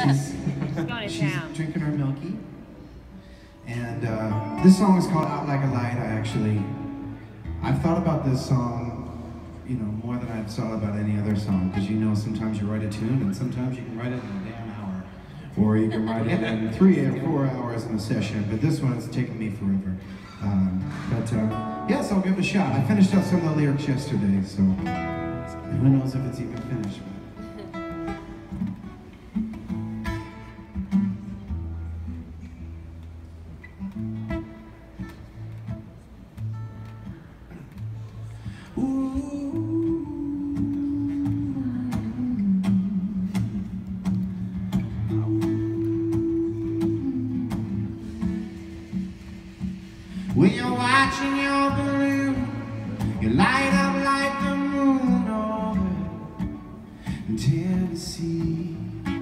she's drinking her milky. And this song is called Out Like a Light. I've thought about this song, you know, more than I've thought about any other song, because you know sometimes you write a tune and sometimes you can write it in a damn hour, or you can write it in 3 or 4 hours in a session, but this one has taken me forever. Yes, I'll give it a shot. I finished out some of the lyrics yesterday, so who knows if it's even finished. When you're watching your balloon, you light up like the moon over in Tennessee.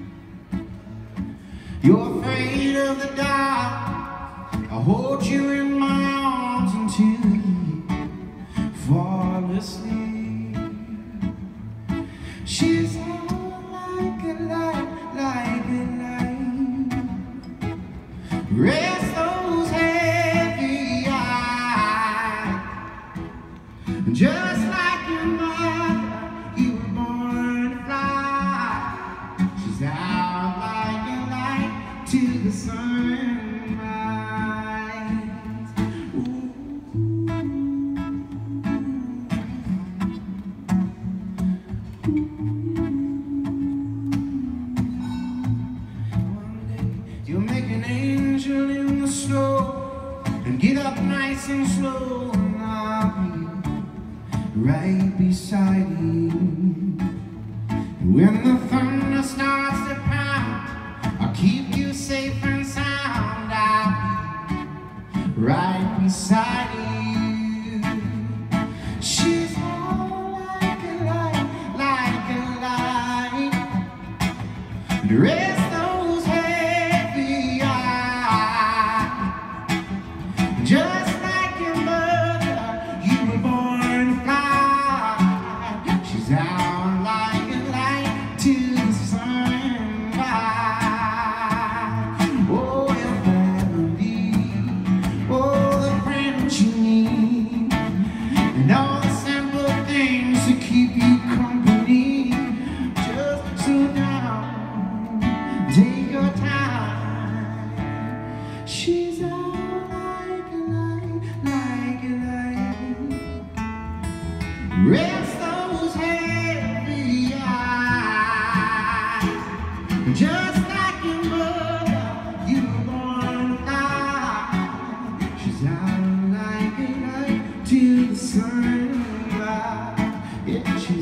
You're afraid of the dark. I hold you in my arms until you fall asleep. She's like a light, like a light. Rest those heavy eyes. Just like your mother, you were born to fly. She's out like a light to the sunrise. One day you'll make an angel in the snow and get up nice and slow, and I'll be right beside you. When the thunder starts to pound, I'll keep you safe and sound. I'll be right beside you. She's all like a light, like a light. And rest those heavy eyes. Just like your mother, you were born to fly. She's out like a light to the sunrise. Oh, your family, oh, the friends you need, and all the simple things to keep you company. Just slow down, take your time. She's out like a light, like a light. Rest those heavy eyes. Just like your mother, you were born to fly. She's out like a light to the sunrise. Yeah, she's